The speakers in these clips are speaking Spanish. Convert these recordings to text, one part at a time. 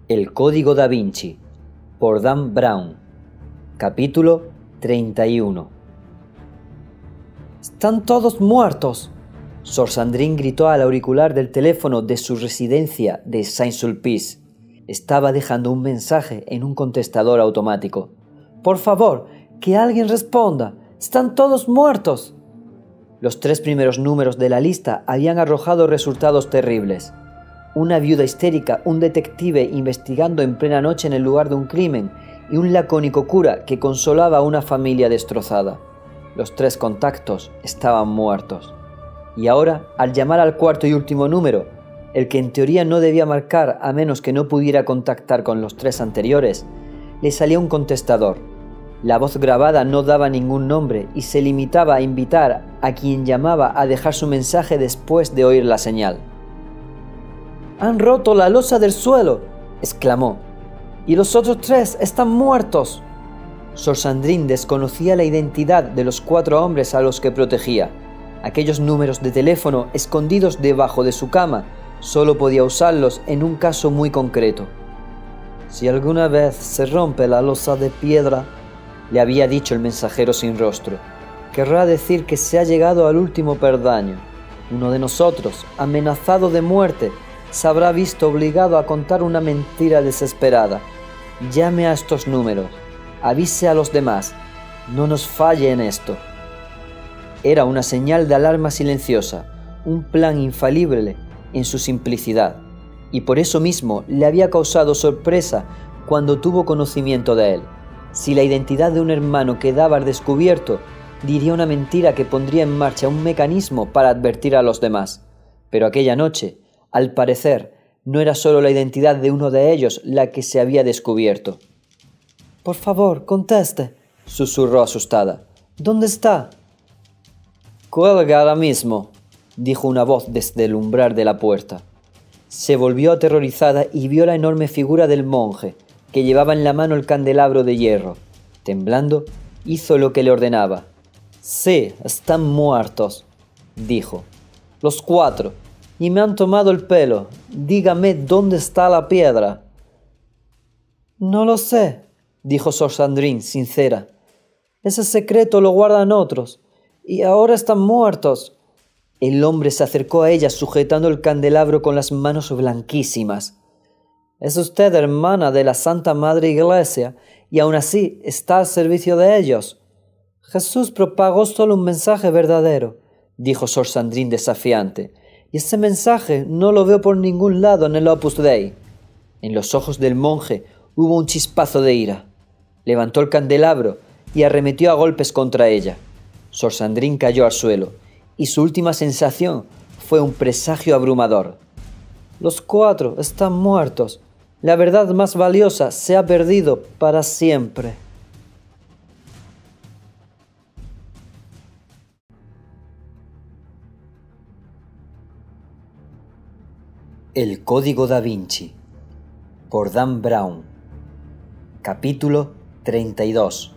El Código Da Vinci, por Dan Brown. Capítulo 31. ¡Están todos muertos!, Sor Sandrine gritó al auricular del teléfono de su residencia de Saint-Sulpice. Estaba dejando un mensaje en un contestador automático. «Por favor, que alguien responda. ¡Están todos muertos!». Los 3 primeros números de la lista habían arrojado resultados terribles. Una viuda histérica, un detective investigando en plena noche en el lugar de un crimen y un lacónico cura que consolaba a una familia destrozada. Los 3 contactos estaban muertos. Y ahora, al llamar al cuarto y último número, el que en teoría no debía marcar a menos que no pudiera contactar con los 3 anteriores, le salía un contestador. La voz grabada no daba ningún nombre y se limitaba a invitar a quien llamaba a dejar su mensaje después de oír la señal. «Han roto la losa del suelo», exclamó, «y los otros 3 están muertos». Sor Sandrine desconocía la identidad de los 4 hombres a los que protegía. Aquellos números de teléfono escondidos debajo de su cama solo podía usarlos en un caso muy concreto. «Si alguna vez se rompe la losa de piedra», le había dicho el mensajero sin rostro, «querrá decir que se ha llegado al último peldaño. Uno de nosotros, amenazado de muerte, se habrá visto obligado a contar una mentira desesperada. Llame a estos números, avise a los demás, no nos falle en esto». Era una señal de alarma silenciosa, un plan infalible en su simplicidad, y por eso mismo le había causado sorpresa cuando tuvo conocimiento de él. Si la identidad de un hermano quedaba al descubierto, diría una mentira que pondría en marcha un mecanismo para advertir a los demás. Pero aquella noche, al parecer, no era solo la identidad de uno de ellos la que se había descubierto. «Por favor, conteste», susurró asustada. «¿Dónde está?» «Cuelga ahora mismo», dijo una voz desde el umbral de la puerta. Se volvió aterrorizada y vio la enorme figura del monje, que llevaba en la mano el candelabro de hierro. Temblando, hizo lo que le ordenaba. «Sí, están muertos», dijo. «Los 4. Y me han tomado el pelo. Dígame dónde está la piedra». «No lo sé», dijo Sor Sandrine, sincera. «Ese secreto lo guardan otros. Y ahora están muertos». El hombre se acercó a ella sujetando el candelabro con las manos blanquísimas. «Es usted hermana de la Santa Madre Iglesia y aún así está al servicio de ellos. Jesús propagó solo un mensaje verdadero», dijo Sor Sandrine desafiante, «y ese mensaje no lo veo por ningún lado en el Opus Dei». En los ojos del monje hubo un chispazo de ira. Levantó el candelabro y arremetió a golpes contra ella. Sor Sandrine cayó al suelo, y su última sensación fue un presagio abrumador. «Los 4 están muertos. La verdad más valiosa se ha perdido para siempre». El Código Da Vinci, por Dan Brown. Capítulo 32.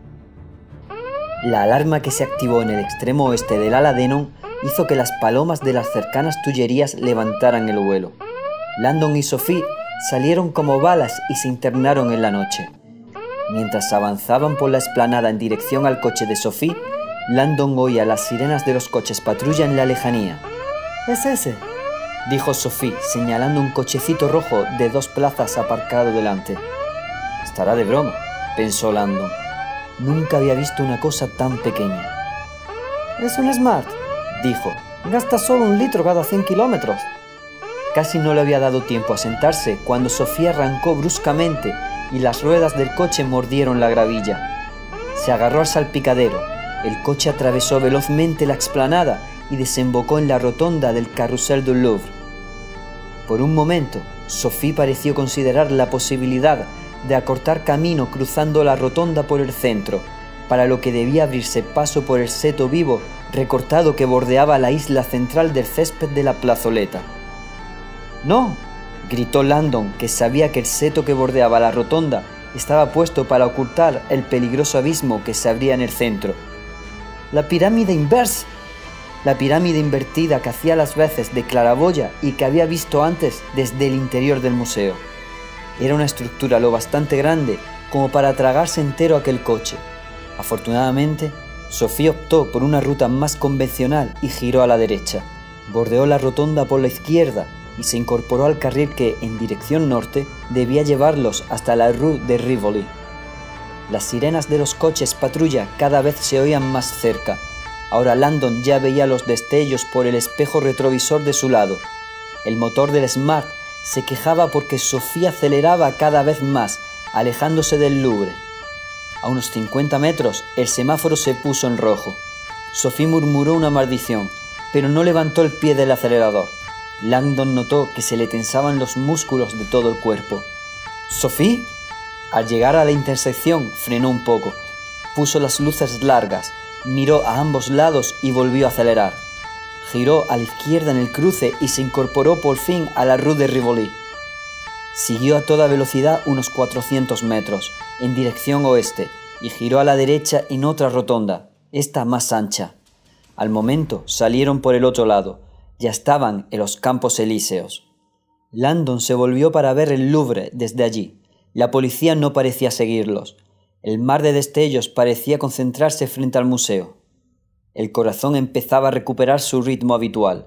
La alarma que se activó en el extremo oeste del ala Denon hizo que las palomas de las cercanas Tullerías levantaran el vuelo. Landon y Sophie salieron como balas y se internaron en la noche. Mientras avanzaban por la explanada en dirección al coche de Sophie, Landon oía las sirenas de los coches patrulla en la lejanía. «Es ese», dijo Sophie, señalando un cochecito rojo de 2 plazas aparcado delante. «Estará de broma», pensó Landon. Nunca había visto una cosa tan pequeña. «Es un Smart», dijo. «Gasta solo 1 litro cada 100 kilómetros». Casi no le había dado tiempo a sentarse cuando Sofía arrancó bruscamente y las ruedas del coche mordieron la gravilla. Se agarró al salpicadero. El coche atravesó velozmente la explanada y desembocó en la rotonda del Carrousel du Louvre. Por un momento, Sophie pareció considerar la posibilidad de acortar camino cruzando la rotonda por el centro, para lo que debía abrirse paso por el seto vivo recortado que bordeaba la isla central del césped de la plazoleta. «¡No!», gritó Landon, que sabía que el seto que bordeaba la rotonda estaba puesto para ocultar el peligroso abismo que se abría en el centro. «La pirámide inversa». La pirámide invertida que hacía las veces de claraboya y que había visto antes desde el interior del museo. Era una estructura lo bastante grande como para tragarse entero aquel coche. Afortunadamente, Sophie optó por una ruta más convencional y giró a la derecha. Bordeó la rotonda por la izquierda y se incorporó al carril que, en dirección norte, debía llevarlos hasta la rue de Rivoli. Las sirenas de los coches patrulla cada vez se oían más cerca. Ahora Landon ya veía los destellos por el espejo retrovisor de su lado. El motor del Smart se quejaba porque Sophie aceleraba cada vez más, alejándose del Louvre. A unos 50 metros, el semáforo se puso en rojo. Sophie murmuró una maldición, pero no levantó el pie del acelerador. Landon notó que se le tensaban los músculos de todo el cuerpo. ¿Sophie? Al llegar a la intersección, frenó un poco. Puso las luces largas, miró a ambos lados y volvió a acelerar. Giró a la izquierda en el cruce y se incorporó por fin a la rue de Rivoli. Siguió a toda velocidad unos 400 metros, en dirección oeste, y giró a la derecha en otra rotonda, esta más ancha. Al momento salieron por el otro lado. Ya estaban en los Campos Elíseos. Landon se volvió para ver el Louvre desde allí. La policía no parecía seguirlos. El mar de destellos parecía concentrarse frente al museo. El corazón empezaba a recuperar su ritmo habitual.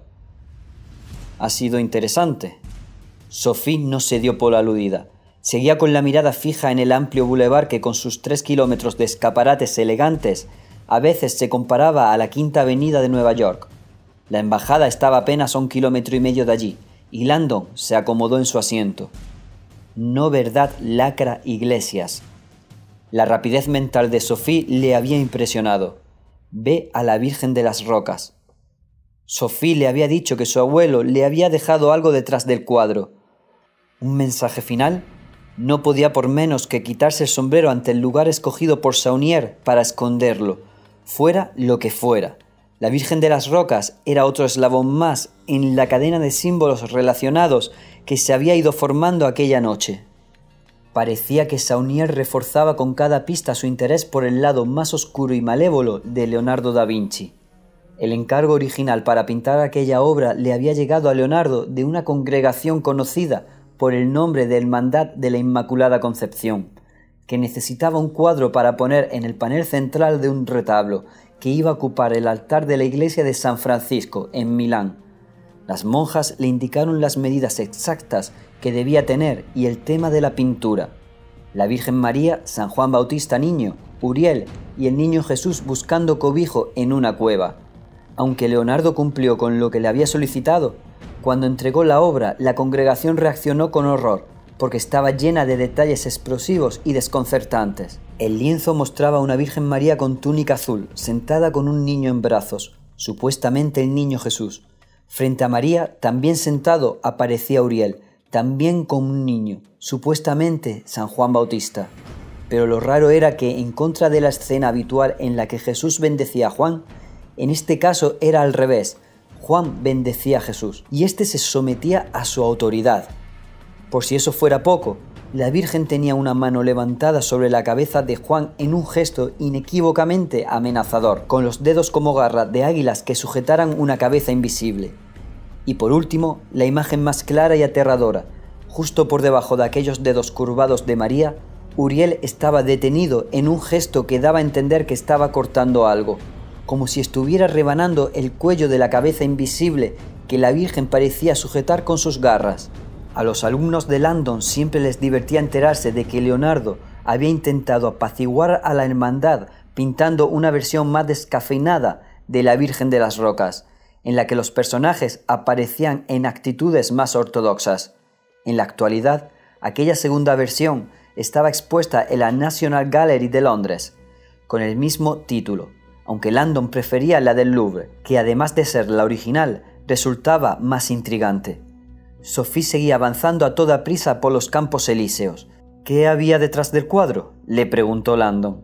Ha sido interesante. Sophie no se dio por aludida. Seguía con la mirada fija en el amplio bulevar que, con sus 3 kilómetros de escaparates elegantes, a veces se comparaba a la Quinta Avenida de Nueva York. La embajada estaba apenas a 1,5 kilómetros de allí, y Landon se acomodó en su asiento. No verdad, lacra Iglesias. La rapidez mental de Sophie le había impresionado. Ve a la Virgen de las Rocas. Sophie le había dicho que su abuelo le había dejado algo detrás del cuadro. ¿Un mensaje final? No podía por menos que quitarse el sombrero ante el lugar escogido por Saunier para esconderlo, fuera lo que fuera. La Virgen de las Rocas era otro eslabón más en la cadena de símbolos relacionados que se había ido formando aquella noche. Parecía que Saunier reforzaba con cada pista su interés por el lado más oscuro y malévolo de Leonardo da Vinci. El encargo original para pintar aquella obra le había llegado a Leonardo de una congregación conocida por el nombre de Hermandad de la Inmaculada Concepción, que necesitaba un cuadro para poner en el panel central de un retablo que iba a ocupar el altar de la iglesia de San Francisco, en Milán. Las monjas le indicaron las medidas exactas que debía tener y el tema de la pintura. La Virgen María, San Juan Bautista niño, Uriel y el niño Jesús buscando cobijo en una cueva. Aunque Leonardo cumplió con lo que le había solicitado, cuando entregó la obra, la congregación reaccionó con horror, porque estaba llena de detalles explosivos y desconcertantes. El lienzo mostraba a una Virgen María con túnica azul, sentada con un niño en brazos, supuestamente el niño Jesús. Frente a María, también sentado, aparecía Uriel, también con un niño, supuestamente San Juan Bautista. Pero lo raro era que, en contra de la escena habitual en la que Jesús bendecía a Juan, en este caso era al revés. Juan bendecía a Jesús, y éste se sometía a su autoridad. Por si eso fuera poco, la Virgen tenía una mano levantada sobre la cabeza de Juan en un gesto inequívocamente amenazador, con los dedos como garras de águilas que sujetaran una cabeza invisible. Y por último, la imagen más clara y aterradora. Justo por debajo de aquellos dedos curvados de María, Uriel estaba detenido en un gesto que daba a entender que estaba cortando algo, como si estuviera rebanando el cuello de la cabeza invisible que la Virgen parecía sujetar con sus garras. A los alumnos de Landon siempre les divertía enterarse de que Leonardo había intentado apaciguar a la hermandad pintando una versión más descafeinada de la Virgen de las Rocas, en la que los personajes aparecían en actitudes más ortodoxas. En la actualidad, aquella segunda versión estaba expuesta en la National Gallery de Londres, con el mismo título, aunque Landon prefería la del Louvre, que además de ser la original, resultaba más intrigante. Sophie seguía avanzando a toda prisa por los Campos Elíseos. ¿Qué había detrás del cuadro?, le preguntó Landon.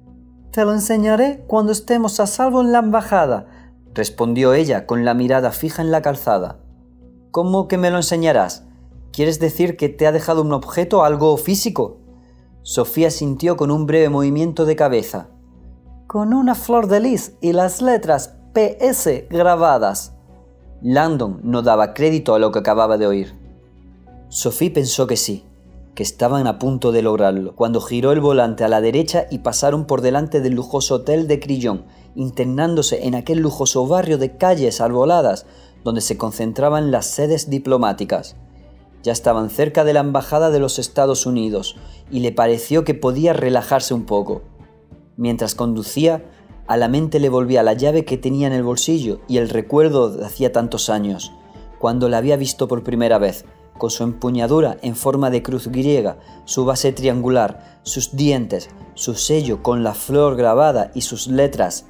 «Te lo enseñaré cuando estemos a salvo en la embajada», respondió ella con la mirada fija en la calzada. «¿Cómo que me lo enseñarás? ¿Quieres decir que te ha dejado un objeto, algo físico?» Sophie asintió con un breve movimiento de cabeza. «Con una flor de lis y las letras PS grabadas». Landon no daba crédito a lo que acababa de oír. Sophie pensó que sí, que estaban a punto de lograrlo, cuando giró el volante a la derecha y pasaron por delante del lujoso hotel de Crillon, internándose en aquel lujoso barrio de calles arboladas donde se concentraban las sedes diplomáticas. Ya estaban cerca de la embajada de los Estados Unidos y le pareció que podía relajarse un poco. Mientras conducía, a la mente le volvía la llave que tenía en el bolsillo y el recuerdo de hacía tantos años, cuando la había visto por primera vez, con su empuñadura en forma de cruz griega, su base triangular, sus dientes, su sello con la flor grabada y sus letras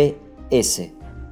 PS.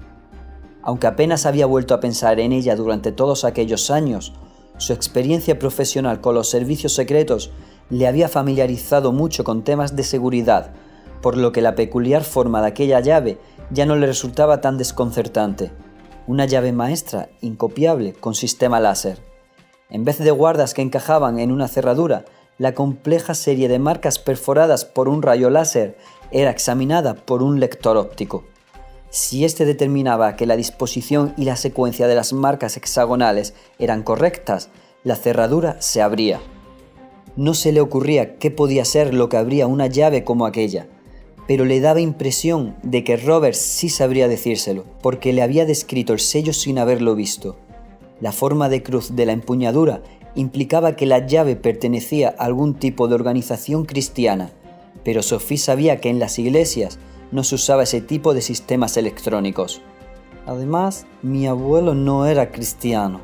Aunque apenas había vuelto a pensar en ella durante todos aquellos años, su experiencia profesional con los servicios secretos le había familiarizado mucho con temas de seguridad, por lo que la peculiar forma de aquella llave ya no le resultaba tan desconcertante. Una llave maestra, incopiable, con sistema láser. En vez de guardas que encajaban en una cerradura, la compleja serie de marcas perforadas por un rayo láser era examinada por un lector óptico. Si éste determinaba que la disposición y la secuencia de las marcas hexagonales eran correctas, la cerradura se abría. No se le ocurría qué podía ser lo que abría una llave como aquella, pero le daba impresión de que Roberts sí sabría decírselo, porque le había descrito el sello sin haberlo visto. La forma de cruz de la empuñadura implicaba que la llave pertenecía a algún tipo de organización cristiana, pero Sophie sabía que en las iglesias no se usaba ese tipo de sistemas electrónicos. Además, mi abuelo no era cristiano.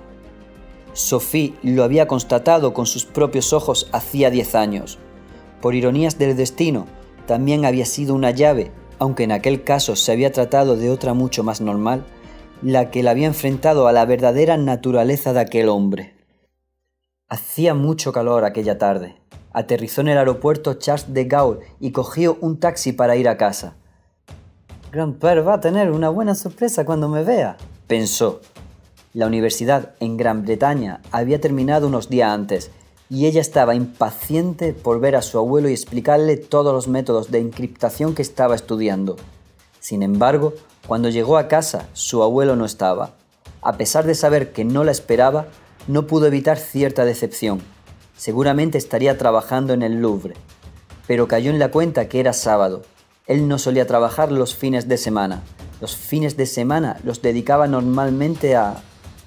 Sophie lo había constatado con sus propios ojos hacía 10 años. Por ironías del destino, también había sido una llave, aunque en aquel caso se había tratado de otra mucho más normal, la que la había enfrentado a la verdadera naturaleza de aquel hombre. Hacía mucho calor aquella tarde. Aterrizó en el aeropuerto Charles de Gaulle y cogió un taxi para ir a casa. «Grand-père va a tener una buena sorpresa cuando me vea», pensó. La universidad en Gran Bretaña había terminado unos días antes y ella estaba impaciente por ver a su abuelo y explicarle todos los métodos de encriptación que estaba estudiando. Sin embargo, cuando llegó a casa, su abuelo no estaba. A pesar de saber que no la esperaba, no pudo evitar cierta decepción. Seguramente estaría trabajando en el Louvre. Pero cayó en la cuenta que era sábado. Él no solía trabajar los fines de semana. Los fines de semana los dedicaba normalmente a...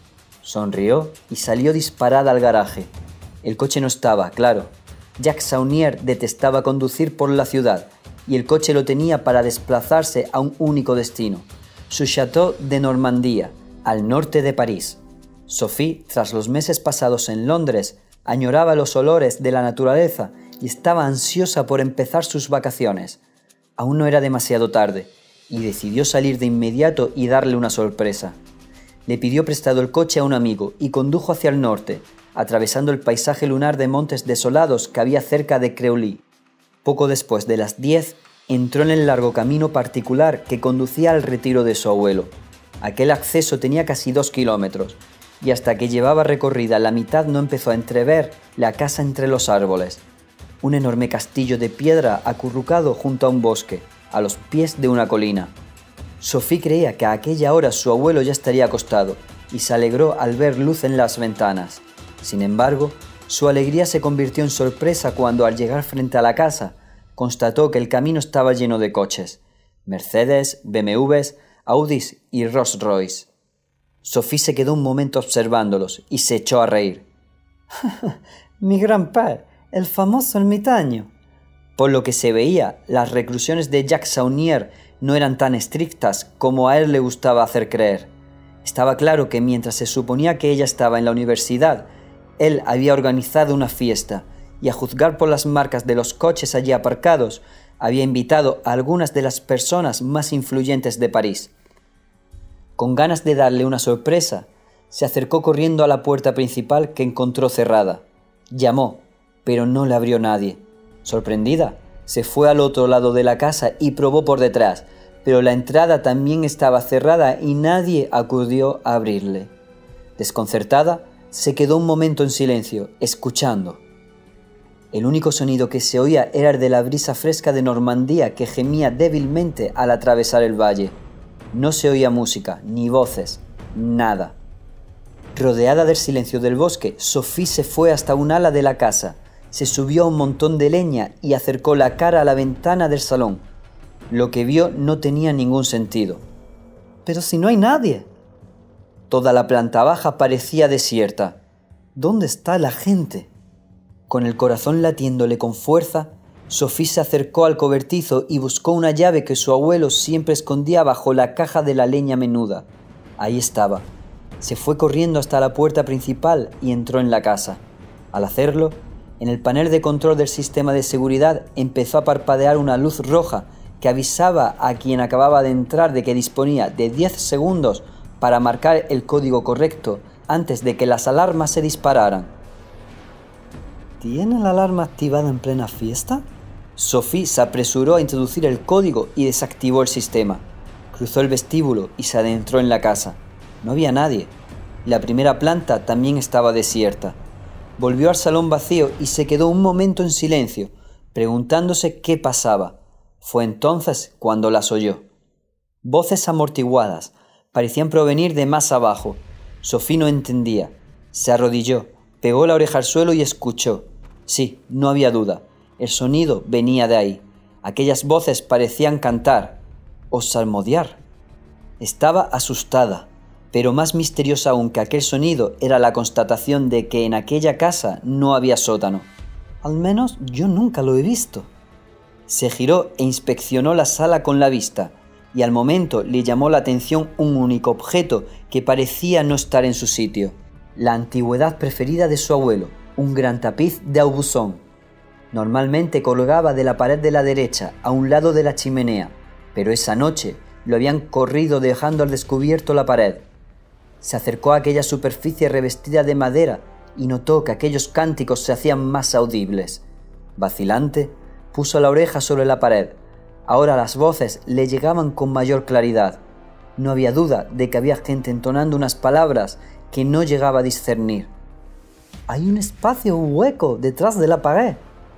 Sonrió y salió disparada al garaje. El coche no estaba, claro. Jacques Saunier detestaba conducir por la ciudad y el coche lo tenía para desplazarse a un único destino, su Château de Normandía, al norte de París. Sophie, tras los meses pasados en Londres, añoraba los olores de la naturaleza y estaba ansiosa por empezar sus vacaciones. Aún no era demasiado tarde y decidió salir de inmediato y darle una sorpresa. Le pidió prestado el coche a un amigo y condujo hacia el norte, atravesando el paisaje lunar de montes desolados que había cerca de Creully. Poco después de las 10, entró en el largo camino particular que conducía al retiro de su abuelo. Aquel acceso tenía casi 2 kilómetros, y hasta que llevaba recorrida la mitad no empezó a entrever la casa entre los árboles. Un enorme castillo de piedra acurrucado junto a un bosque, a los pies de una colina. Sophie creía que a aquella hora su abuelo ya estaría acostado, y se alegró al ver luz en las ventanas. Sin embargo, su alegría se convirtió en sorpresa cuando, al llegar frente a la casa, constató que el camino estaba lleno de coches: Mercedes, BMWs, Audis y Rolls Royce. Sophie se quedó un momento observándolos y se echó a reír. «Mi grand-père, el famoso ermitaño». Por lo que se veía, las reclusiones de Jacques Saunier no eran tan estrictas como a él le gustaba hacer creer. Estaba claro que mientras se suponía que ella estaba en la universidad, él había organizado una fiesta y, a juzgar por las marcas de los coches allí aparcados, había invitado a algunas de las personas más influyentes de París. Con ganas de darle una sorpresa, se acercó corriendo a la puerta principal que encontró cerrada. Llamó, pero no le abrió nadie. Sorprendida, se fue al otro lado de la casa y probó por detrás, pero la entrada también estaba cerrada y nadie acudió a abrirle. Desconcertada, se quedó un momento en silencio, escuchando. El único sonido que se oía era el de la brisa fresca de Normandía que gemía débilmente al atravesar el valle. No se oía música, ni voces, nada. Rodeada del silencio del bosque, Sophie se fue hasta un ala de la casa, se subió a un montón de leña y acercó la cara a la ventana del salón. Lo que vio no tenía ningún sentido. «Pero si no hay nadie». Toda la planta baja parecía desierta. «¿Dónde está la gente?». Con el corazón latiéndole con fuerza, Sophie se acercó al cobertizo y buscó una llave que su abuelo siempre escondía bajo la caja de la leña menuda. Ahí estaba. Se fue corriendo hasta la puerta principal y entró en la casa. Al hacerlo, en el panel de control del sistema de seguridad empezó a parpadear una luz roja que avisaba a quien acababa de entrar de que disponía de 10 segundos para marcar el código correcto antes de que las alarmas se dispararan. ¿Tiene la alarma activada en plena fiesta? Sophie se apresuró a introducir el código y desactivó el sistema. Cruzó el vestíbulo y se adentró en la casa. No había nadie. La primera planta también estaba desierta. Volvió al salón vacío y se quedó un momento en silencio, preguntándose qué pasaba. Fue entonces cuando las oyó. Voces amortiguadas, parecían provenir de más abajo. Sophie no entendía. Se arrodilló, pegó la oreja al suelo y escuchó. Sí, no había duda. El sonido venía de ahí. Aquellas voces parecían cantar o salmodiar. Estaba asustada, pero más misteriosa aún que aquel sonido era la constatación de que en aquella casa no había sótano. Al menos yo nunca lo he visto. Se giró e inspeccionó la sala con la vista, y al momento le llamó la atención un único objeto que parecía no estar en su sitio. La antigüedad preferida de su abuelo, un gran tapiz de Aubusson. Normalmente colgaba de la pared de la derecha, a un lado de la chimenea, pero esa noche lo habían corrido dejando al descubierto la pared. Se acercó a aquella superficie revestida de madera y notó que aquellos cánticos se hacían más audibles. Vacilante, puso la oreja sobre la pared. Ahora las voces le llegaban con mayor claridad. No había duda de que había gente entonando unas palabras que no llegaba a discernir. «Hay un espacio hueco detrás de la pared».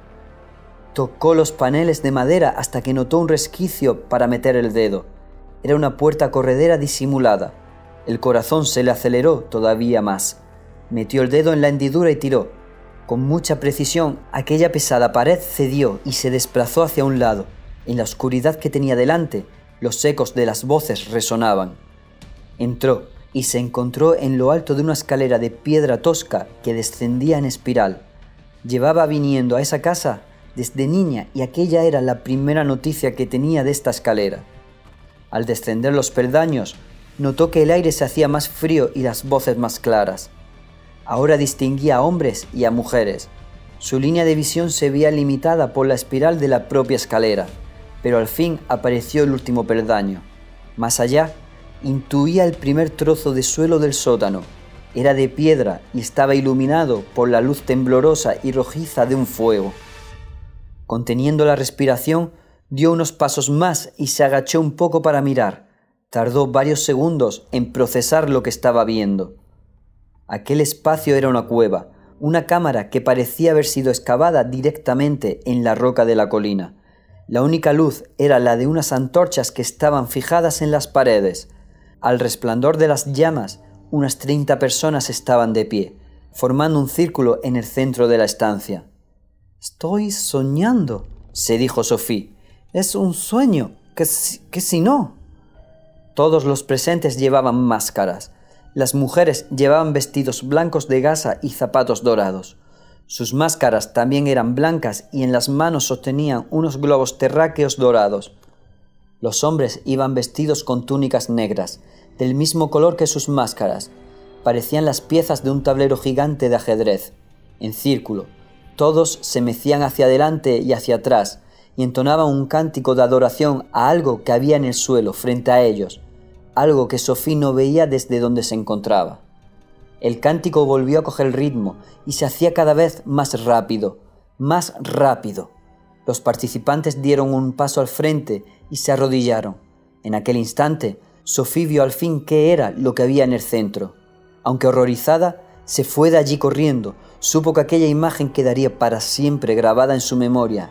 Tocó los paneles de madera hasta que notó un resquicio para meter el dedo. Era una puerta corredera disimulada. El corazón se le aceleró todavía más. Metió el dedo en la hendidura y tiró. Con mucha precisión, aquella pesada pared cedió y se desplazó hacia un lado. En la oscuridad que tenía delante, los ecos de las voces resonaban. Entró y se encontró en lo alto de una escalera de piedra tosca que descendía en espiral. Llevaba viniendo a esa casa desde niña y aquella era la primera noticia que tenía de esta escalera. Al descender los peldaños, notó que el aire se hacía más frío y las voces más claras. Ahora distinguía a hombres y a mujeres. Su línea de visión se veía limitada por la espiral de la propia escalera, pero al fin apareció el último peldaño. Más allá, intuía el primer trozo de suelo del sótano. Era de piedra y estaba iluminado por la luz temblorosa y rojiza de un fuego. Conteniendo la respiración, dio unos pasos más y se agachó un poco para mirar. Tardó varios segundos en procesar lo que estaba viendo. Aquel espacio era una cueva, una cámara que parecía haber sido excavada directamente en la roca de la colina. La única luz era la de unas antorchas que estaban fijadas en las paredes. Al resplandor de las llamas, unas 30 personas estaban de pie, formando un círculo en el centro de la estancia. «Estoy soñando», se dijo Sophie. «Es un sueño, que si no». Todos los presentes llevaban máscaras. Las mujeres llevaban vestidos blancos de gasa y zapatos dorados. Sus máscaras también eran blancas y en las manos sostenían unos globos terráqueos dorados. Los hombres iban vestidos con túnicas negras, del mismo color que sus máscaras. Parecían las piezas de un tablero gigante de ajedrez, en círculo. Todos se mecían hacia adelante y hacia atrás y entonaban un cántico de adoración a algo que había en el suelo frente a ellos, algo que Sophie no veía desde donde se encontraba. El cántico volvió a coger ritmo y se hacía cada vez más rápido, más rápido. Los participantes dieron un paso al frente y se arrodillaron. En aquel instante, Sophie vio al fin qué era lo que había en el centro. Aunque horrorizada, se fue de allí corriendo. Supo que aquella imagen quedaría para siempre grabada en su memoria.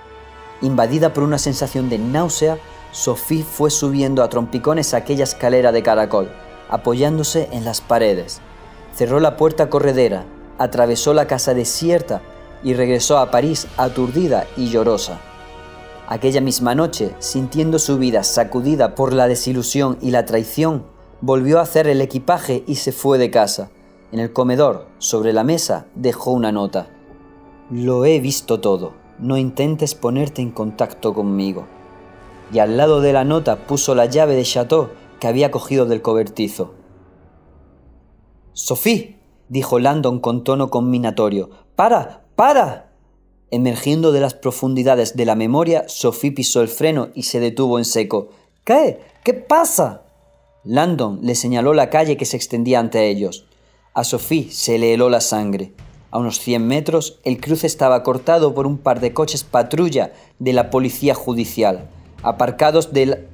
Invadida por una sensación de náusea, Sophie fue subiendo a trompicones aquella escalera de caracol, apoyándose en las paredes. Cerró la puerta corredera, atravesó la casa desierta y regresó a París aturdida y llorosa. Aquella misma noche, sintiendo su vida sacudida por la desilusión y la traición, volvió a hacer el equipaje y se fue de casa. En el comedor, sobre la mesa, dejó una nota. «Lo he visto todo. No intentes ponerte en contacto conmigo». Y al lado de la nota puso la llave de Chateau que había cogido del cobertizo. «Sophie», dijo Landon con tono conminatorio. «¡Para! ¡Para!». Emergiendo de las profundidades de la memoria, Sophie pisó el freno y se detuvo en seco. «¿Qué? ¿Qué pasa?». Landon le señaló la calle que se extendía ante ellos. A Sophie se le heló la sangre. A unos 100 metros, el cruce estaba cortado por un par de coches patrulla de la policía judicial, aparcados de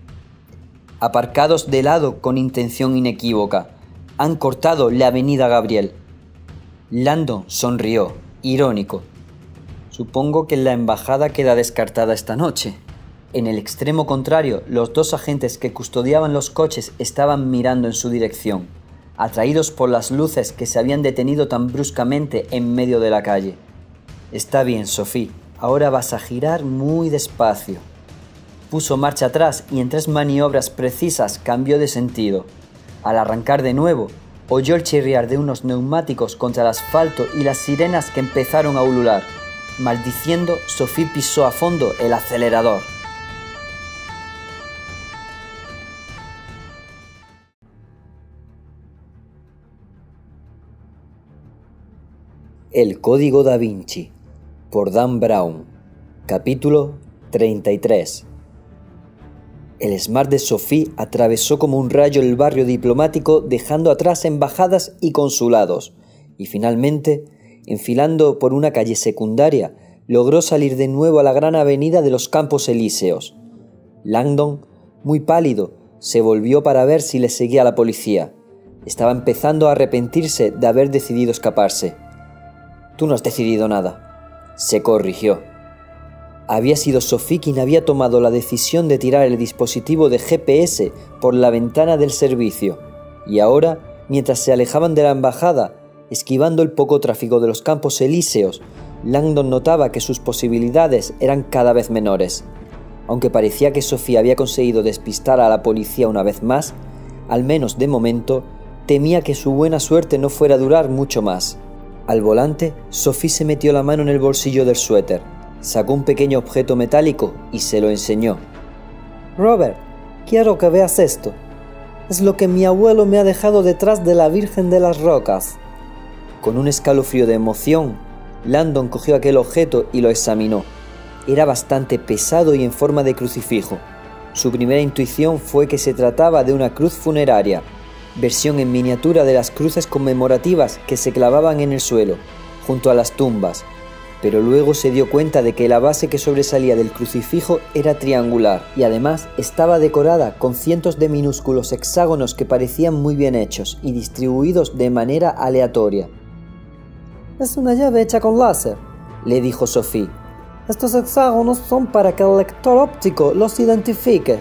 lado con intención inequívoca. Han cortado la avenida Gabriel. Landon sonrió, irónico. Supongo que la embajada queda descartada esta noche. En el extremo contrario, los dos agentes que custodiaban los coches estaban mirando en su dirección, atraídos por las luces que se habían detenido tan bruscamente en medio de la calle. «Está bien, Sophie, ahora vas a girar muy despacio». Puso marcha atrás y en 3 maniobras precisas cambió de sentido. Al arrancar de nuevo, oyó el chirriar de unos neumáticos contra el asfalto y las sirenas que empezaron a ulular. Maldiciendo, Sophie pisó a fondo el acelerador. El Código Da Vinci, por Dan Brown. Capítulo 33. El Smart de Sophie atravesó como un rayo el barrio diplomático, dejando atrás embajadas y consulados, y finalmente, enfilando por una calle secundaria, logró salir de nuevo a la gran avenida de los Campos Elíseos. Landon, muy pálido, se volvió para ver si le seguía la policía. Estaba empezando a arrepentirse de haber decidido escaparse. «Tú no has decidido nada», se corrigió. Había sido Sophie quien había tomado la decisión de tirar el dispositivo de GPS por la ventana del servicio, y ahora, mientras se alejaban de la embajada, esquivando el poco tráfico de los Campos Elíseos, Landon notaba que sus posibilidades eran cada vez menores. Aunque parecía que Sophie había conseguido despistar a la policía una vez más, al menos de momento, temía que su buena suerte no fuera a durar mucho más. Al volante, Sophie se metió la mano en el bolsillo del suéter, sacó un pequeño objeto metálico y se lo enseñó. «Robert, quiero que veas esto. Es lo que mi abuelo me ha dejado detrás de la Virgen de las Rocas». Con un escalofrío de emoción, Landon cogió aquel objeto y lo examinó. Era bastante pesado y en forma de crucifijo. Su primera intuición fue que se trataba de una cruz funeraria, versión en miniatura de las cruces conmemorativas que se clavaban en el suelo, junto a las tumbas, pero luego se dio cuenta de que la base que sobresalía del crucifijo era triangular y además estaba decorada con cientos de minúsculos hexágonos que parecían muy bien hechos y distribuidos de manera aleatoria. «Es una llave hecha con láser», le dijo Sophie. «Estos hexágonos son para que el lector óptico los identifique».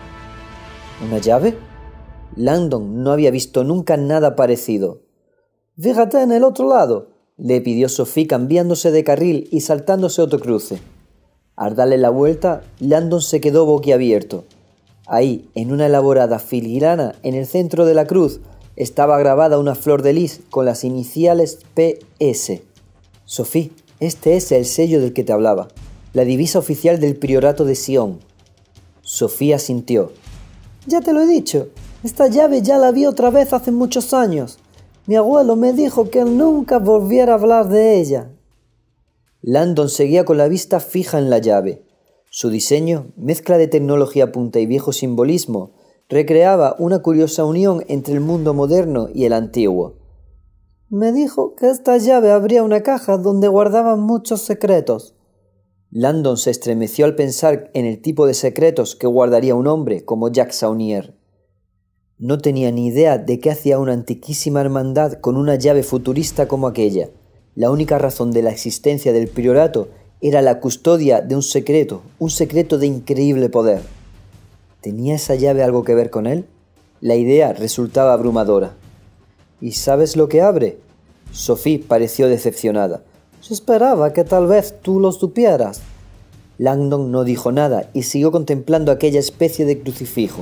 ¿Una llave? Landon no había visto nunca nada parecido. «Fíjate en el otro lado», le pidió Sophie cambiándose de carril y saltándose otro cruce. Al darle la vuelta, Landon se quedó boquiabierto. Ahí, en una elaborada filigrana en el centro de la cruz, estaba grabada una flor de lis con las iniciales PS. «Sophie, este es el sello del que te hablaba, la divisa oficial del priorato de Sion». Sophie asintió. «Ya te lo he dicho. Esta llave ya la vi otra vez hace muchos años. Mi abuelo me dijo que nunca volviera a hablar de ella». Landon seguía con la vista fija en la llave. Su diseño, mezcla de tecnología punta y viejo simbolismo, recreaba una curiosa unión entre el mundo moderno y el antiguo. «Me dijo que esta llave abría una caja donde guardaban muchos secretos». Landon se estremeció al pensar en el tipo de secretos que guardaría un hombre como Jacques Saunier. No tenía ni idea de qué hacía una antiquísima hermandad con una llave futurista como aquella. La única razón de la existencia del priorato era la custodia de un secreto de increíble poder. ¿Tenía esa llave algo que ver con él? La idea resultaba abrumadora. «¿Y sabes lo que abre?» Sophie pareció decepcionada. Yo esperaba que tal vez tú lo supieras. Langdon no dijo nada y siguió contemplando aquella especie de crucifijo.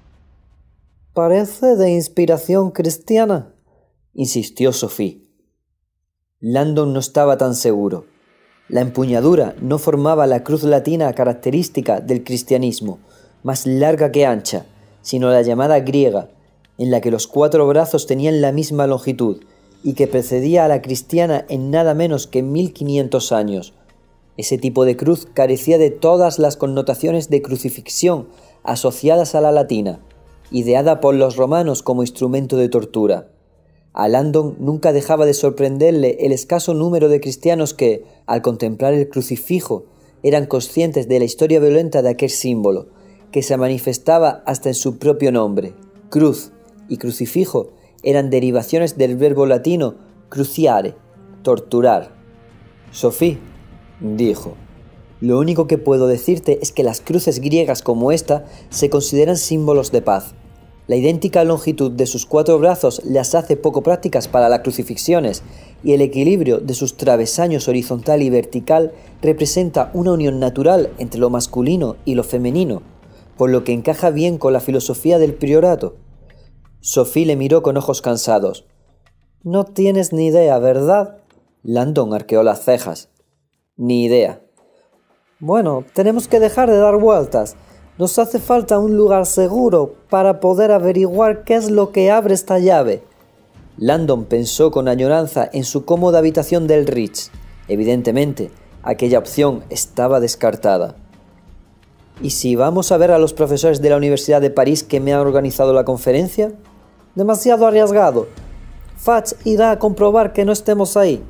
«Parece de inspiración cristiana», insistió Sophie. Langdon no estaba tan seguro. La empuñadura no formaba la cruz latina característica del cristianismo, más larga que ancha, sino la llamada griega, en la que los 4 brazos tenían la misma longitud y que precedía a la cristiana en nada menos que 1500 años. Ese tipo de cruz carecía de todas las connotaciones de crucifixión asociadas a la latina, ideada por los romanos como instrumento de tortura. A Langdon nunca dejaba de sorprenderle el escaso número de cristianos que, al contemplar el crucifijo, eran conscientes de la historia violenta de aquel símbolo, que se manifestaba hasta en su propio nombre. Cruz y crucifijo eran derivaciones del verbo latino cruciare, torturar. «Sophie», dijo, «lo único que puedo decirte es que las cruces griegas como esta se consideran símbolos de paz. La idéntica longitud de sus 4 brazos las hace poco prácticas para las crucifixiones y el equilibrio de sus travesaños horizontal y vertical representa una unión natural entre lo masculino y lo femenino, por lo que encaja bien con la filosofía del priorato». Sophie le miró con ojos cansados. «No tienes ni idea, ¿verdad?» Langdon arqueó las cejas. «Ni idea». «Bueno, tenemos que dejar de dar vueltas. Nos hace falta un lugar seguro para poder averiguar qué es lo que abre esta llave». Langdon pensó con añoranza en su cómoda habitación del Ritz. Evidentemente, aquella opción estaba descartada. «¿Y si vamos a ver a los profesores de la Universidad de París que me han organizado la conferencia?» «Demasiado arriesgado. Fudge irá a comprobar que no estemos ahí».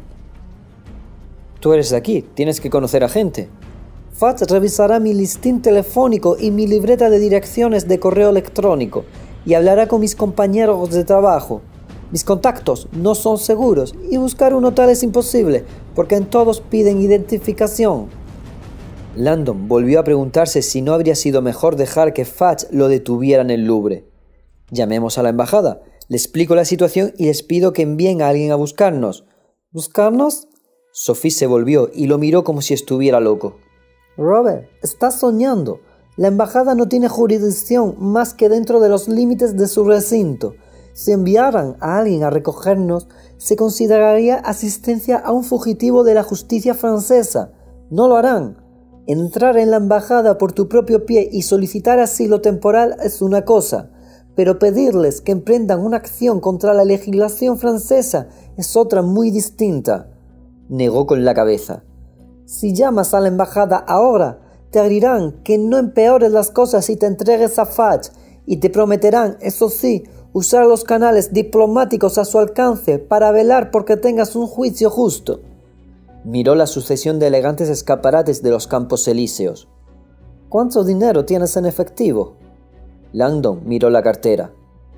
«Tú eres de aquí, tienes que conocer a gente». «Fudge revisará mi listín telefónico y mi libreta de direcciones de correo electrónico y hablará con mis compañeros de trabajo. Mis contactos no son seguros y buscar un hotel es imposible porque en todos piden identificación». Langdon volvió a preguntarse si no habría sido mejor dejar que Fudge lo detuviera en el Louvre. «Llamemos a la embajada, le explico la situación y les pido que envíen a alguien a buscarnos». «¿Buscarnos?» Sophie se volvió y lo miró como si estuviera loco. «Robert, estás soñando. La embajada no tiene jurisdicción más que dentro de los límites de su recinto. Si enviaran a alguien a recogernos, se consideraría asistencia a un fugitivo de la justicia francesa. No lo harán. Entrar en la embajada por tu propio pie y solicitar asilo temporal es una cosa, pero pedirles que emprendan una acción contra la legislación francesa es otra muy distinta». Negó con la cabeza. «Si llamas a la embajada ahora, te dirán que no empeores las cosas y te entregues a Fudge, y te prometerán, eso sí, usar los canales diplomáticos a su alcance para velar porque tengas un juicio justo». Miró la sucesión de elegantes escaparates de los Campos Elíseos. «¿Cuánto dinero tienes en efectivo?» Langdon miró la cartera.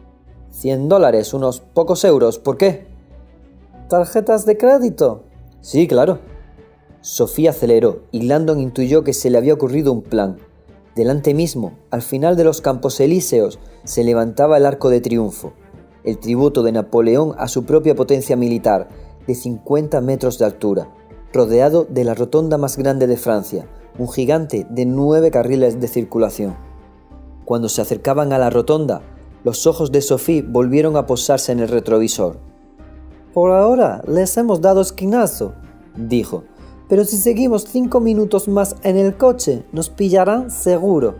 $100, unos pocos euros. ¿Por qué? ¿Tarjetas de crédito? Sí, claro. Sophie aceleró y Langdon intuyó que se le había ocurrido un plan. Delante mismo, al final de los Campos Elíseos, se levantaba el Arco de Triunfo, el tributo de Napoleón a su propia potencia militar, de 50 metros de altura, rodeado de la rotonda más grande de Francia, un gigante de 9 carriles de circulación. Cuando se acercaban a la rotonda, los ojos de Sophie volvieron a posarse en el retrovisor. «Por ahora les hemos dado esquinazo», dijo, «pero si seguimos 5 minutos más en el coche, nos pillarán seguro».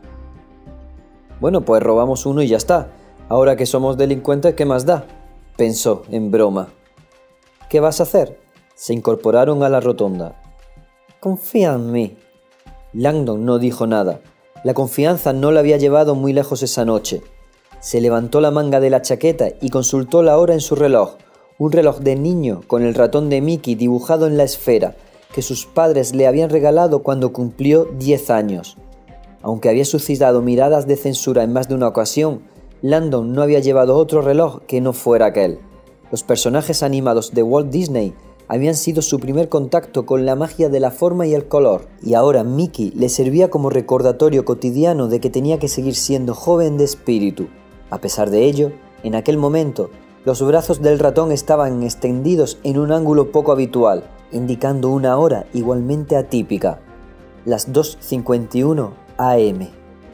«Bueno, pues robamos uno y ya está. Ahora que somos delincuentes, ¿qué más da?», pensó en broma. «¿Qué vas a hacer?». Se incorporaron a la rotonda. «Confía en mí». Langdon no dijo nada. La confianza no la había llevado muy lejos esa noche. Se levantó la manga de la chaqueta y consultó la hora en su reloj, un reloj de niño con el ratón de Mickey dibujado en la esfera, que sus padres le habían regalado cuando cumplió 10 años. Aunque había suscitado miradas de censura en más de una ocasión, Langdon no había llevado otro reloj que no fuera aquel. Los personajes animados de Walt Disney habían sido su primer contacto con la magia de la forma y el color, y ahora Mickey le servía como recordatorio cotidiano de que tenía que seguir siendo joven de espíritu. A pesar de ello, en aquel momento, los brazos del ratón estaban extendidos en un ángulo poco habitual, indicando una hora igualmente atípica, las 2:51 am.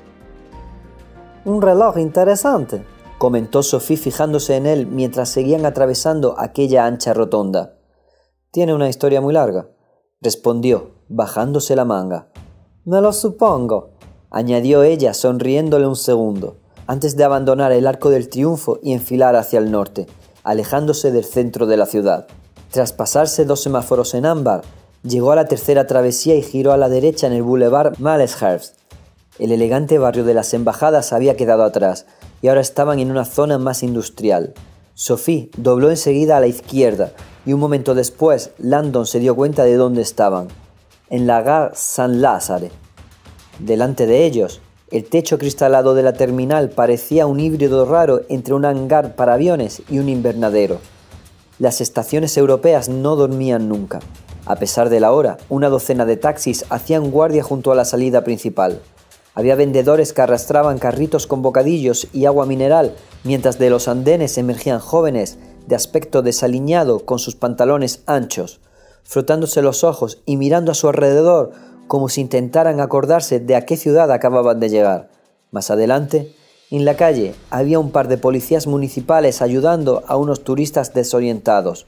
Un reloj interesante, comentó Sophie fijándose en él mientras seguían atravesando aquella ancha rotonda. Tiene una historia muy larga, respondió, bajándose la manga. Me lo supongo, añadió ella sonriéndole un segundo, antes de abandonar el Arco del Triunfo y enfilar hacia el norte, alejándose del centro de la ciudad. Tras pasarse 2 semáforos en ámbar, llegó a la tercera travesía y giró a la derecha en el Boulevard Malesherbst. El elegante barrio de las Embajadas había quedado atrás y ahora estaban en una zona más industrial. Sophie dobló enseguida a la izquierda y un momento después Landon se dio cuenta de dónde estaban, en la Gare Saint-Lazare. Delante de ellos, el techo cristalado de la terminal parecía un híbrido raro entre un hangar para aviones y un invernadero. Las estaciones europeas no dormían nunca. A pesar de la hora, una docena de taxis hacían guardia junto a la salida principal. Había vendedores que arrastraban carritos con bocadillos y agua mineral, mientras de los andenes emergían jóvenes de aspecto desaliñado con sus pantalones anchos, frotándose los ojos y mirando a su alrededor como si intentaran acordarse de a qué ciudad acababan de llegar. Más adelante, en la calle, había un par de policías municipales ayudando a unos turistas desorientados.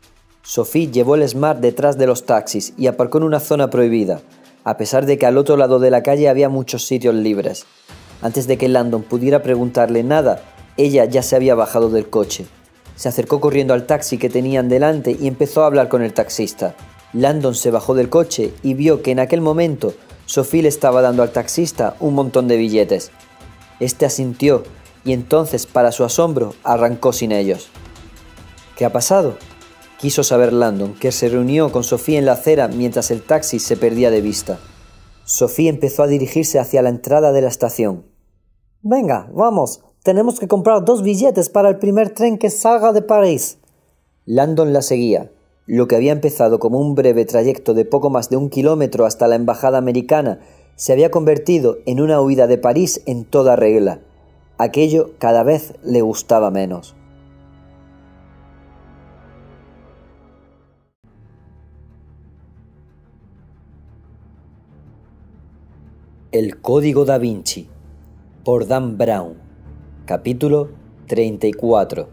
Sophie llevó el Smart detrás de los taxis y aparcó en una zona prohibida, a pesar de que al otro lado de la calle había muchos sitios libres. Antes de que Landon pudiera preguntarle nada, ella ya se había bajado del coche. Se acercó corriendo al taxi que tenían delante y empezó a hablar con el taxista. Landon se bajó del coche y vio que en aquel momento Sophie le estaba dando al taxista un montón de billetes. Este asintió y entonces, para su asombro, arrancó sin ellos. ¿Qué ha pasado?, quiso saber Landon, que se reunió con Sophie en la acera mientras el taxi se perdía de vista. Sophie empezó a dirigirse hacia la entrada de la estación. Venga, vamos, tenemos que comprar 2 billetes para el primer tren que salga de París. Landon la seguía. Lo que había empezado como un breve trayecto de poco más de 1 kilómetro hasta la embajada americana se había convertido en una huida de París en toda regla. Aquello cada vez le gustaba menos. El Código Da Vinci, por Dan Brown. Capítulo 34.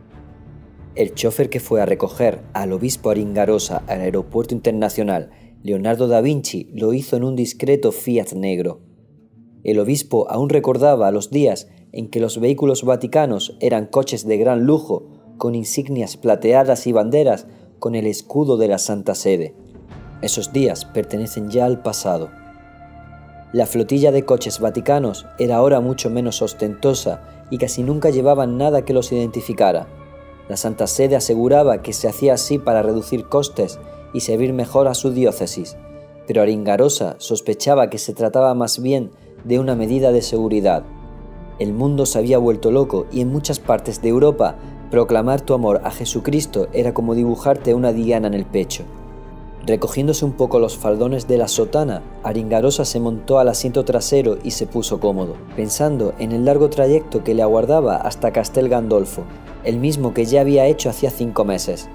El chofer que fue a recoger al obispo Aringarosa al aeropuerto internacional Leonardo da Vinci lo hizo en un discreto Fiat negro. El obispo aún recordaba los días en que los vehículos vaticanos eran coches de gran lujo, con insignias plateadas y banderas con el escudo de la Santa Sede. Esos días pertenecen ya al pasado. La flotilla de coches vaticanos era ahora mucho menos ostentosa y casi nunca llevaban nada que los identificara. La Santa Sede aseguraba que se hacía así para reducir costes y servir mejor a su diócesis, pero Aringarosa sospechaba que se trataba más bien de una medida de seguridad. El mundo se había vuelto loco y en muchas partes de Europa proclamar tu amor a Jesucristo era como dibujarte una diana en el pecho. Recogiéndose un poco los faldones de la sotana, Aringarosa se montó al asiento trasero y se puso cómodo, pensando en el largo trayecto que le aguardaba hasta Castel Gandolfo, el mismo que ya había hecho hacía 5 meses.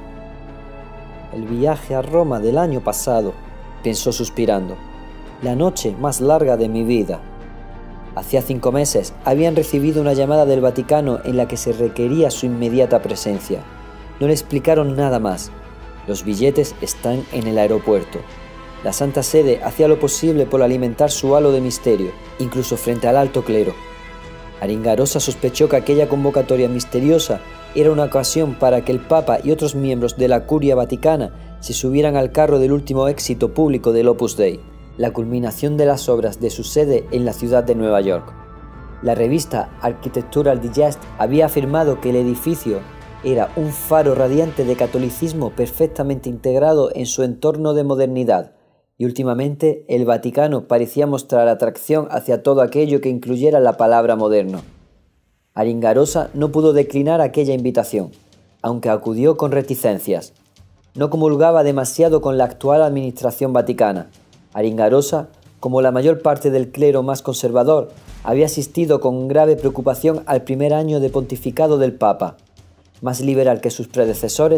El viaje a Roma del año pasado, pensó suspirando, la noche más larga de mi vida. Hacía 5 meses habían recibido una llamada del Vaticano en la que se requería su inmediata presencia. No le explicaron nada más. Los billetes están en el aeropuerto. La Santa Sede hacía lo posible por alimentar su halo de misterio, incluso frente al alto clero. Aringarosa sospechó que aquella convocatoria misteriosa era una ocasión para que el Papa y otros miembros de la Curia Vaticana se subieran al carro del último éxito público del Opus Dei, la culminación de las obras de su sede en la ciudad de Nueva York. La revista Architectural Digest había afirmado que el edificio era un faro radiante de catolicismo perfectamente integrado en su entorno de modernidad, y últimamente el Vaticano parecía mostrar atracción hacia todo aquello que incluyera la palabra moderno. Aringarosa no pudo declinar aquella invitación, aunque acudió con reticencias. No comulgaba demasiado con la actual administración vaticana. Aringarosa, como la mayor parte del clero más conservador, había asistido con grave preocupación al primer año de pontificado del Papa. Más liberal que sus predecesores,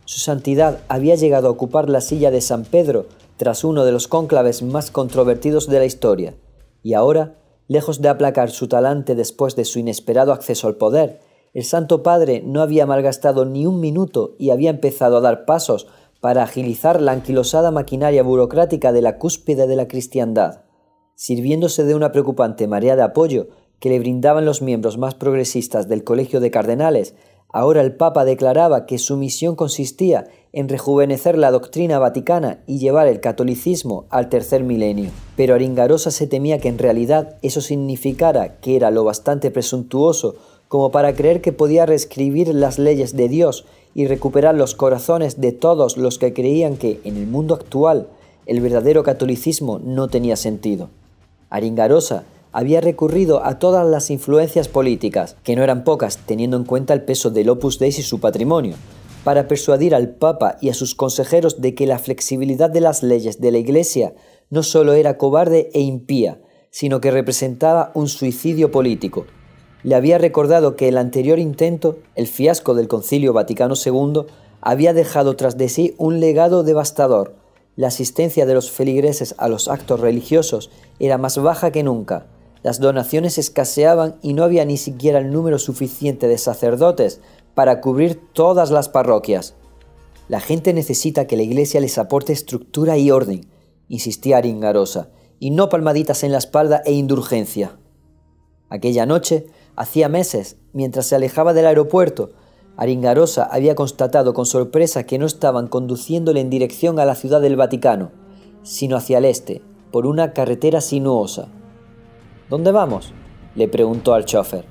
Su santidad había llegado a ocupar la silla de San Pedro tras uno de los cónclaves más controvertidos de la historia, y ahora, lejos de aplacar su talante después de su inesperado acceso al poder, el Santo Padre no había malgastado ni un minuto y había empezado a dar pasos para agilizar la anquilosada maquinaria burocrática de la cúspide de la cristiandad. Sirviéndose de una preocupante marea de apoyo que le brindaban los miembros más progresistas del Colegio de Cardenales, ahora el Papa declaraba que su misión consistía en rejuvenecer la doctrina vaticana y llevar el catolicismo al tercer milenio. Pero Aringarosa se temía que en realidad eso significara que era lo bastante presuntuoso como para creer que podía reescribir las leyes de Dios y recuperar los corazones de todos los que creían que, en el mundo actual, el verdadero catolicismo no tenía sentido. Aringarosa había recurrido a todas las influencias políticas, que no eran pocas teniendo en cuenta el peso del Opus Dei y su patrimonio, para persuadir al Papa y a sus consejeros de que la flexibilidad de las leyes de la Iglesia no solo era cobarde e impía, sino que representaba un suicidio político. Le había recordado que el anterior intento, el fiasco del Concilio Vaticano II, había dejado tras de sí un legado devastador. La asistencia de los feligreses a los actos religiosos era más baja que nunca. Las donaciones escaseaban y no había ni siquiera el número suficiente de sacerdotes para cubrir todas las parroquias. La gente necesita que la Iglesia les aporte estructura y orden, insistía Aringarosa, y no palmaditas en la espalda e indulgencia. Aquella noche, hacía meses, mientras se alejaba del aeropuerto, Aringarosa había constatado con sorpresa que no estaban conduciéndole en dirección a la ciudad del Vaticano, sino hacia el este, por una carretera sinuosa. «¿Dónde vamos?», le preguntó al chofer.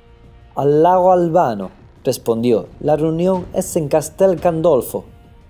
«Al lago Albano», respondió. «La reunión es en Castel Gandolfo».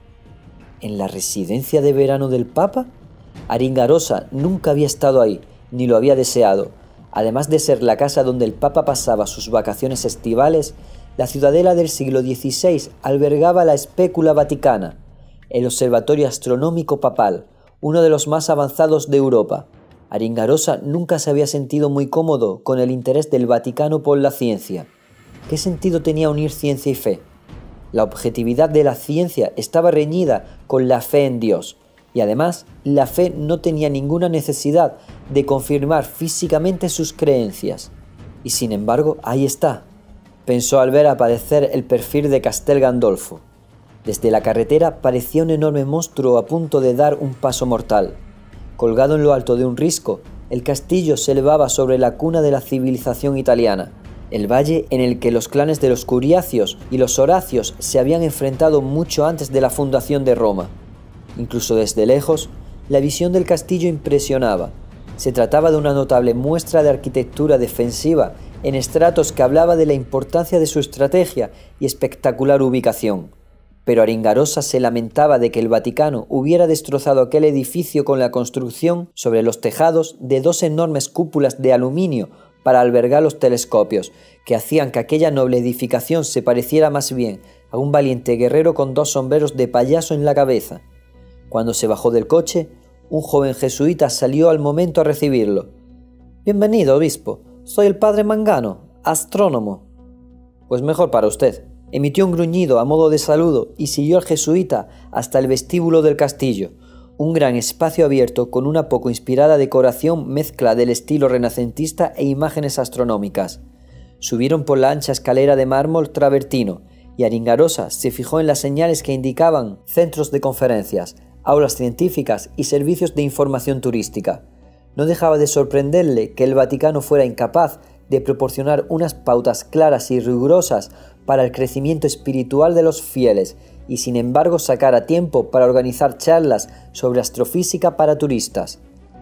¿En la residencia de verano del Papa? Aringarosa nunca había estado ahí, ni lo había deseado. Además de ser la casa donde el Papa pasaba sus vacaciones estivales, la ciudadela del siglo XVI albergaba la Specula Vaticana, el observatorio astronómico papal, uno de los más avanzados de Europa. Aringarosa nunca se había sentido muy cómodo con el interés del Vaticano por la ciencia. ¿Qué sentido tenía unir ciencia y fe? La objetividad de la ciencia estaba reñida con la fe en Dios, y además la fe no tenía ninguna necesidad de confirmar físicamente sus creencias. Y sin embargo, ahí está, pensó al ver aparecer el perfil de Castel Gandolfo. Desde la carretera parecía un enorme monstruo a punto de dar un paso mortal. Colgado en lo alto de un risco, el castillo se elevaba sobre la cuna de la civilización italiana, el valle en el que los clanes de los Curiacios y los Horacios se habían enfrentado mucho antes de la fundación de Roma. Incluso desde lejos, la visión del castillo impresionaba. Se trataba de una notable muestra de arquitectura defensiva en estratos que hablaba de la importancia de su estrategia y espectacular ubicación. Pero Aringarosa se lamentaba de que el Vaticano hubiera destrozado aquel edificio con la construcción sobre los tejados de dos enormes cúpulas de aluminio para albergar los telescopios, que hacían que aquella noble edificación se pareciera más bien a un valiente guerrero con dos sombreros de payaso en la cabeza. Cuando se bajó del coche, un joven jesuita salió al momento a recibirlo. «Bienvenido, obispo. Soy el padre Mangano, astrónomo». «Pues mejor para usted». Emitió un gruñido a modo de saludo y siguió al jesuita hasta el vestíbulo del castillo, un gran espacio abierto con una poco inspirada decoración mezcla del estilo renacentista e imágenes astronómicas. Subieron por la ancha escalera de mármol travertino y Aringarosa se fijó en las señales que indicaban centros de conferencias, aulas científicas y servicios de información turística. No dejaba de sorprenderle que el Vaticano fuera incapaz de proporcionar unas pautas claras y rigurosas para el crecimiento espiritual de los fieles y sin embargo sacara tiempo para organizar charlas sobre astrofísica para turistas.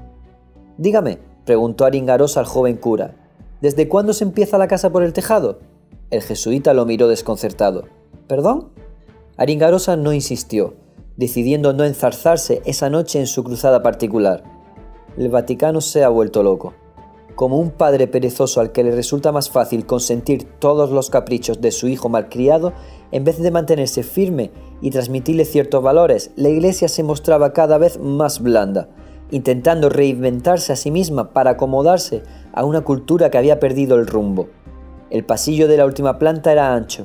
«Dígame», preguntó Aringarosa al joven cura, «¿desde cuándo se empieza la casa por el tejado?» El jesuita lo miró desconcertado. «¿Perdón?» Aringarosa no insistió, decidiendo no enzarzarse esa noche en su cruzada particular. El Vaticano se ha vuelto loco. Como un padre perezoso al que le resulta más fácil consentir todos los caprichos de su hijo malcriado, en vez de mantenerse firme y transmitirle ciertos valores, la Iglesia se mostraba cada vez más blanda, intentando reinventarse a sí misma para acomodarse a una cultura que había perdido el rumbo. El pasillo de la última planta era ancho,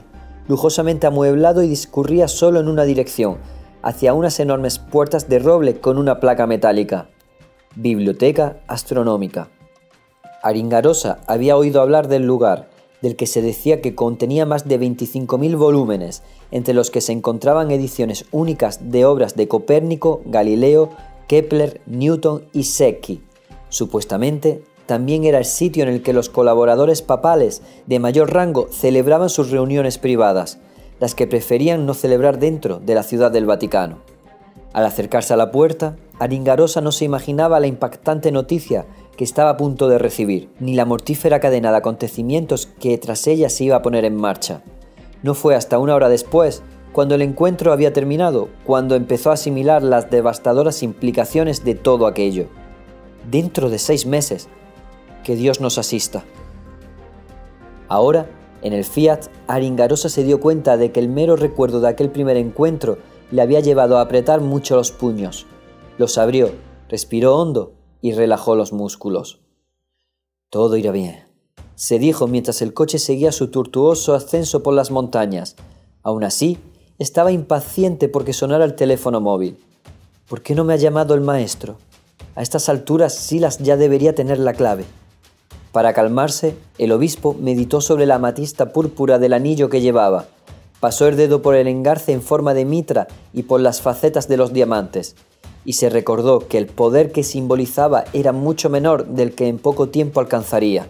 lujosamente amueblado y discurría solo en una dirección, hacia unas enormes puertas de roble con una placa metálica. Biblioteca astronómica. Aringarosa había oído hablar del lugar, del que se decía que contenía más de 25.000 volúmenes, entre los que se encontraban ediciones únicas de obras de Copérnico, Galileo, Kepler, Newton y Secchi. Supuestamente, también era el sitio en el que los colaboradores papales de mayor rango celebraban sus reuniones privadas, las que preferían no celebrar dentro de la ciudad del Vaticano. Al acercarse a la puerta, Aringarosa no se imaginaba la impactante noticia que estaba a punto de recibir, ni la mortífera cadena de acontecimientos que tras ella se iba a poner en marcha. No fue hasta una hora después, cuando el encuentro había terminado, cuando empezó a asimilar las devastadoras implicaciones de todo aquello. Dentro de 6 meses. Que Dios nos asista. Ahora, en el Fiat, Aringarosa se dio cuenta de que el mero recuerdo de aquel primer encuentro le había llevado a apretar mucho los puños. Los abrió, respiró hondo y relajó los músculos. Todo irá bien, se dijo mientras el coche seguía su tortuoso ascenso por las montañas. Aún así, estaba impaciente porque sonara el teléfono móvil. ¿Por qué no me ha llamado el maestro? A estas alturas Silas ya debería tener la clave. Para calmarse, el obispo meditó sobre la amatista púrpura del anillo que llevaba. Pasó el dedo por el engarce en forma de mitra y por las facetas de los diamantes, y se recordó que el poder que simbolizaba era mucho menor del que en poco tiempo alcanzaría.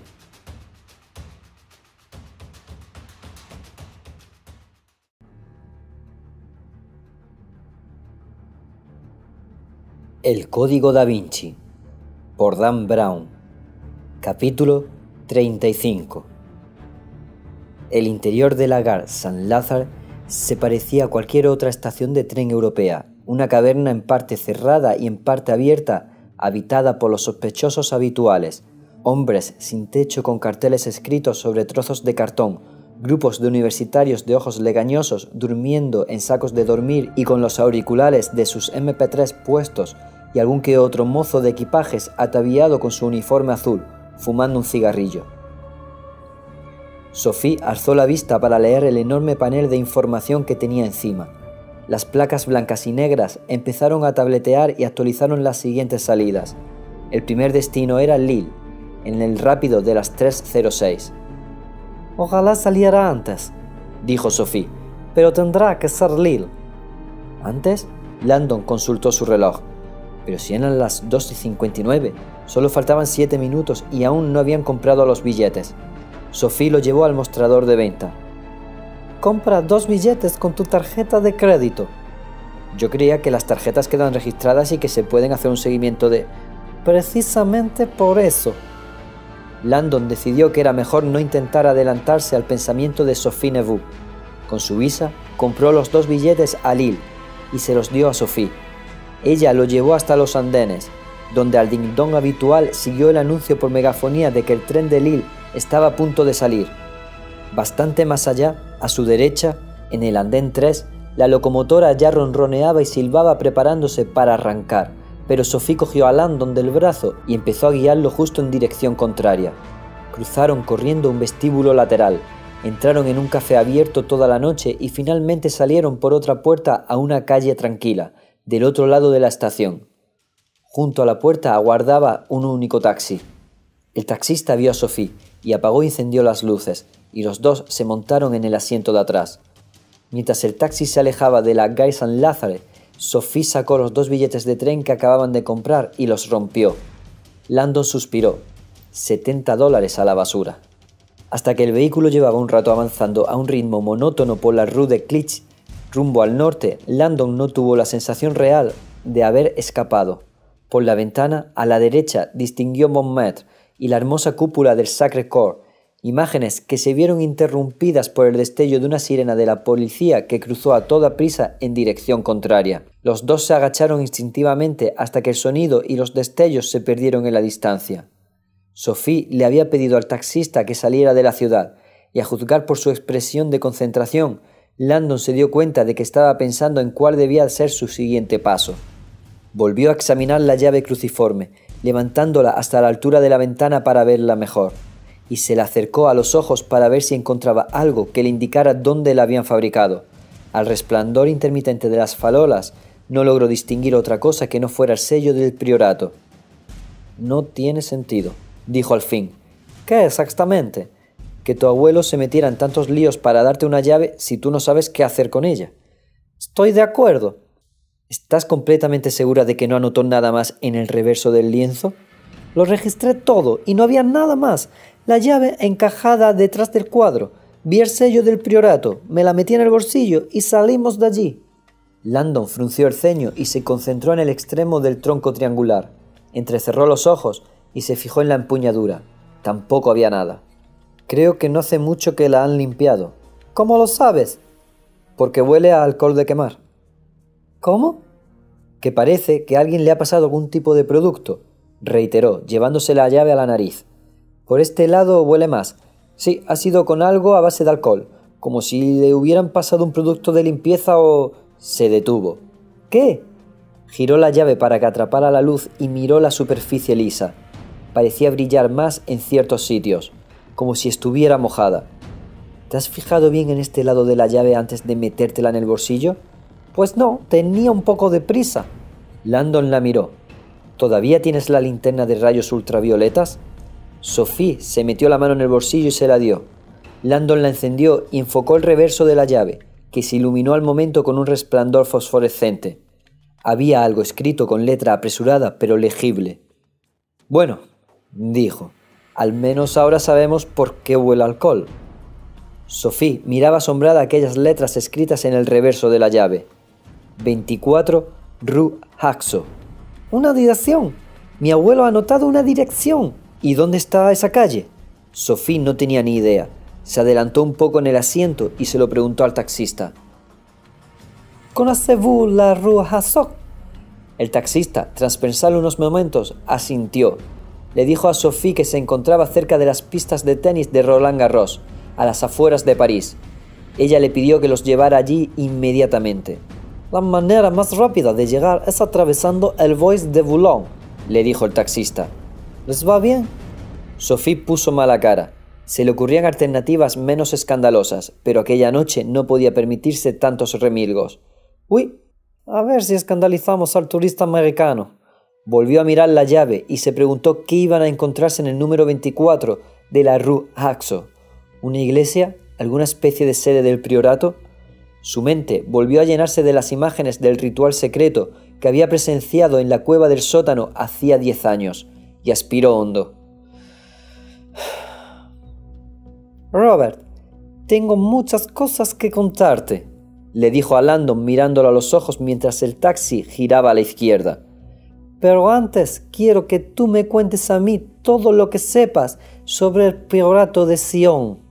El Código Da Vinci, por Dan Brown. Capítulo 35. El interior de la Gare Saint-Lazare se parecía a cualquier otra estación de tren europea, una caverna en parte cerrada y en parte abierta, habitada por los sospechosos habituales, hombres sin techo con carteles escritos sobre trozos de cartón, grupos de universitarios de ojos legañosos durmiendo en sacos de dormir y con los auriculares de sus MP3 puestos, y algún que otro mozo de equipajes ataviado con su uniforme azul, fumando un cigarrillo. Sophie alzó la vista para leer el enorme panel de información que tenía encima. Las placas blancas y negras empezaron a tabletear y actualizaron las siguientes salidas. El primer destino era Lille, en el rápido de las 3:06. Ojalá saliera antes, dijo Sophie, pero tendrá que ser Lille. ¿Antes? Landon consultó su reloj. Pero si eran las 2:59, solo faltaban 7 minutos y aún no habían comprado los billetes. Sophie lo llevó al mostrador de venta. Compra 2 billetes con tu tarjeta de crédito. Yo creía que las tarjetas quedan registradas y que se pueden hacer un seguimiento de... Precisamente por eso. Landon decidió que era mejor no intentar adelantarse al pensamiento de Sophie Neveu. Con su visa, compró los 2 billetes a Lille y se los dio a Sophie. Ella lo llevó hasta los andenes, donde al ding-dong habitual siguió el anuncio por megafonía de que el tren de Lille estaba a punto de salir. Bastante más allá, a su derecha, en el andén 3, la locomotora ya ronroneaba y silbaba preparándose para arrancar, pero Sophie cogió a Landon del brazo y empezó a guiarlo justo en dirección contraria. Cruzaron corriendo un vestíbulo lateral, entraron en un café abierto toda la noche y finalmente salieron por otra puerta a una calle tranquila, del otro lado de la estación. Junto a la puerta aguardaba un único taxi. El taxista vio a Sophie y apagó y encendió las luces, y los dos se montaron en el asiento de atrás. Mientras el taxi se alejaba de la Gare Saint-Lazare, Sophie sacó los 2 billetes de tren que acababan de comprar y los rompió. Landon suspiró. $70 a la basura. Hasta que el vehículo llevaba un rato avanzando a un ritmo monótono por la Rue de Clichy, rumbo al norte, Landon no tuvo la sensación real de haber escapado. Por la ventana, a la derecha, distinguió Montmartre y la hermosa cúpula del Sacré-Cœur, imágenes que se vieron interrumpidas por el destello de una sirena de la policía que cruzó a toda prisa en dirección contraria. Los dos se agacharon instintivamente hasta que el sonido y los destellos se perdieron en la distancia. Sophie le había pedido al taxista que saliera de la ciudad, y a juzgar por su expresión de concentración, Landon se dio cuenta de que estaba pensando en cuál debía ser su siguiente paso. Volvió a examinar la llave cruciforme, levantándola hasta la altura de la ventana para verla mejor. y se la acercó a los ojos para ver si encontraba algo que le indicara dónde la habían fabricado. Al resplandor intermitente de las farolas no logró distinguir otra cosa que no fuera el sello del priorato. «No tiene sentido», dijo al fin. «¿Qué exactamente?» «Que tu abuelo se metiera en tantos líos para darte una llave si tú no sabes qué hacer con ella». «Estoy de acuerdo». «¿Estás completamente segura de que no anotó nada más en el reverso del lienzo?» «Lo registré todo y no había nada más. La llave encajada detrás del cuadro. Vi el sello del priorato, me la metí en el bolsillo y salimos de allí». Landon frunció el ceño y se concentró en el extremo del tronco triangular. Entrecerró los ojos y se fijó en la empuñadura. Tampoco había nada. «Creo que no hace mucho que la han limpiado». «¿Cómo lo sabes?» «Porque huele a alcohol de quemar». «¿Cómo?» «Que parece que a alguien le ha pasado algún tipo de producto», reiteró, llevándose la llave a la nariz. «Por este lado huele más. Sí, ha sido con algo a base de alcohol, como si le hubieran pasado un producto de limpieza o...». Se detuvo. «¿Qué?» Giró la llave para que atrapara la luz y miró la superficie lisa. Parecía brillar más en ciertos sitios, como si estuviera mojada. «¿Te has fijado bien en este lado de la llave antes de metértela en el bolsillo?» «Pues no, tenía un poco de prisa». Landon la miró. «¿Todavía tienes la linterna de rayos ultravioletas?» Sophie se metió la mano en el bolsillo y se la dio. Landon la encendió y enfocó el reverso de la llave, que se iluminó al momento con un resplandor fosforescente. Había algo escrito con letra apresurada pero legible. «Bueno», dijo, «al menos ahora sabemos por qué huele a alcohol». Sophie miraba asombrada aquellas letras escritas en el reverso de la llave. 24 Rue Haxo. «¡Una dirección! Mi abuelo ha anotado una dirección. ¿Y dónde está esa calle?» Sophie no tenía ni idea. Se adelantó un poco en el asiento y se lo preguntó al taxista. «¿Connaissez-vous la Rue Haxo?» El taxista, tras pensar unos momentos, asintió. Le dijo a Sophie que se encontraba cerca de las pistas de tenis de Roland Garros, a las afueras de París. Ella le pidió que los llevara allí inmediatamente. «La manera más rápida de llegar es atravesando el Bois de Boulogne», le dijo el taxista. «¿Les va bien?» Sophie puso mala cara. Se le ocurrían alternativas menos escandalosas, pero aquella noche no podía permitirse tantos remilgos. «Uy, a ver si escandalizamos al turista americano». Volvió a mirar la llave y se preguntó qué iban a encontrarse en el número 24 de la Rue Haxo. ¿Una iglesia? ¿Alguna especie de sede del priorato? Su mente volvió a llenarse de las imágenes del ritual secreto que había presenciado en la cueva del sótano hacía 10 años, y aspiró hondo. «Robert, tengo muchas cosas que contarte», le dijo a Landon mirándolo a los ojos mientras el taxi giraba a la izquierda. «Pero antes quiero que tú me cuentes a mí todo lo que sepas sobre el priorato de Sion».